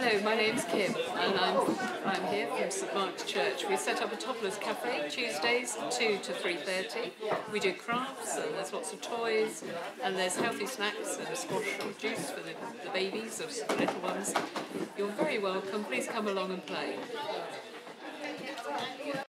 Hello, my name's Kim and I'm here from St Mark's Church. We set up a Toddler's Cafe Tuesdays 2 to 3:30. We do crafts and there's lots of toys and there's healthy snacks and squash or juice for the babies or the little ones. You're very welcome. Please come along and play.